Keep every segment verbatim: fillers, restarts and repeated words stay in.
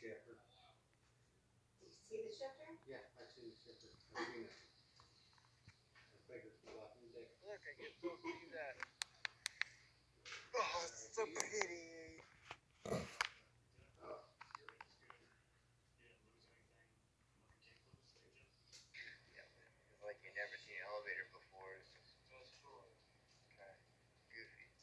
Did you see the shifter? Yeah, I see the shifter. I've seen it. I figured to go out and dig. Look, I get to see that. Oh, it's so pretty. Yeah, it's like you've never seen an elevator before. It's just kind of goofy.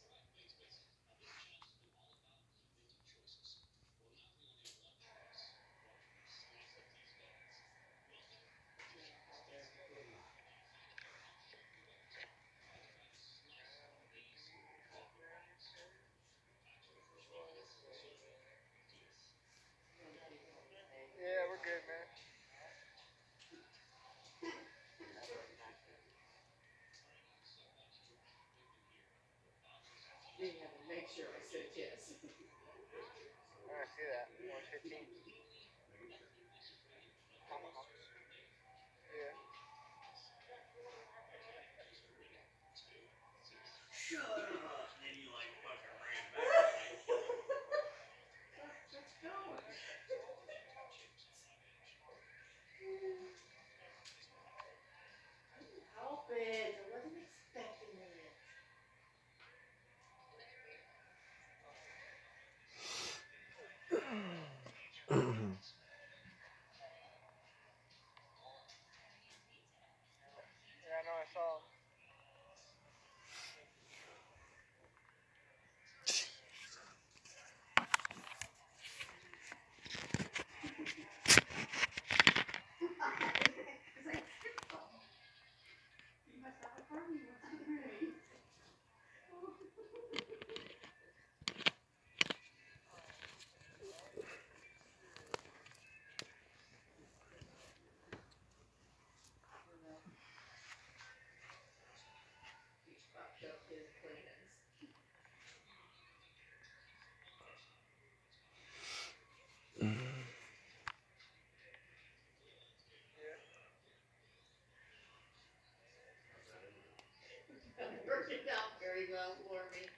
Yeah, we're good, man. You have to make sure I said yes. I see that. one fifteen. Yeah. Shut up! And you like fucking ran back. Let's go. Help it. I wasn't expecting it. Yeah, I know, I saw him. It's like, you must have a party. What's underneath? He fucked up his plans. It worked out very well for me.